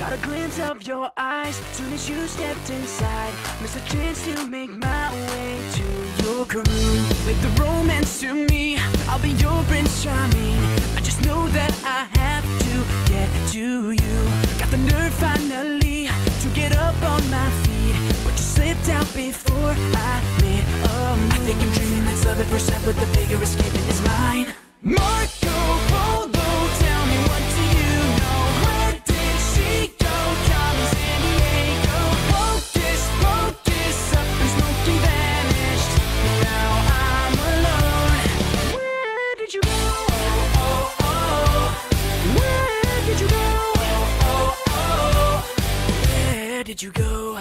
Caught a glance of your eyes soon as you stepped inside. Missed a chance to make my way to your room. Leave the romance to me, I'll be your Prince Charming. I just know that I have to get to you. Got the nerve finally to get up on my feet, but you slipped out before I made a move. I think I'm dreaming that's love at first sight, but the figure escaping is mine. Marco Polo, tell me, what do you know? Where did she go? Carmen, San Diego. Focus, focus, up and smoking vanished. Now I'm alone. Where did you go? Oh, oh, oh. Where did you go? Oh, oh, oh. Where did you go?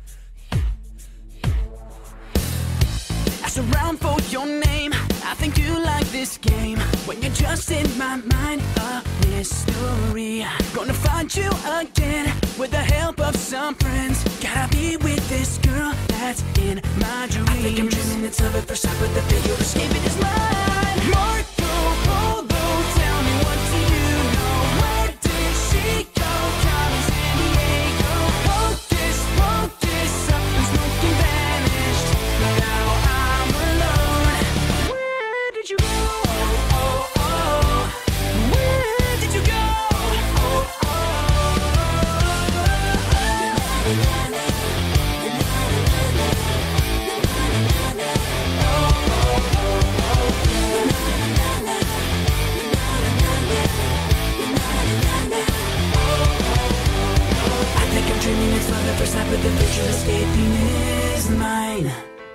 Ask around for your name. I think you like this game when you're just in my mind, a mystery. Gonna find you again with the help of some friends. Gotta be with this girl that's in my dreams. I think I'm dreaming it's love at first sight, but the figure escaping is mine. Marco Polo, tell me, what do you know? Where did she go? Carmen, San Diego. Focus, focus, up and smoking vanished. Now I'm alone. Where did you go? Oh, oh, oh. Where did you go? Oh, oh, I think I'm dreaming it's love at first sight, but the vision escaping is mine.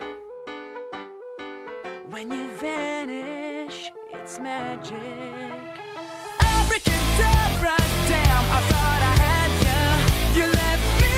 When you vanish, it's magic. Abracadabra, damn, I thought I had ya. You left me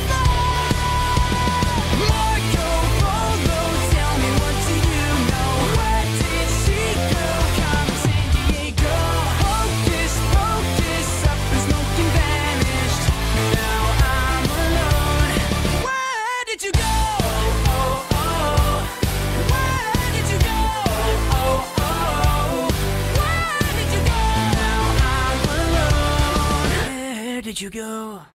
alone. Marco Polo, tell me, what do you know? Where did she go? Carmen, San Diego. Focus, focus, up and smoking vanished. Now I'm alone. Where did you go? Oh, oh, oh. Where did you go? Oh, oh. Where did you go? Now I'm alone. Where did you go?